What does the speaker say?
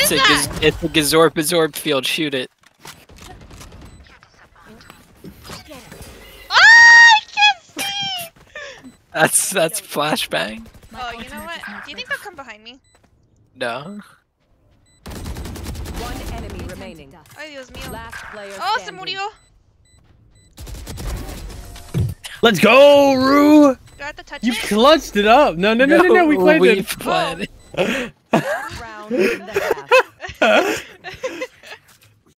It's a Gazorp field. Shoot it. Ah, I can't see. That's flashbang. Oh, you know what? Do you think they'll come behind me? No. One enemy remaining. Ay, Dios mío. Last player Oh, se standing. murió. Let's go, Rue! Do I have to touch You it? clutched it up. No, we played it. Played it. Round in the half.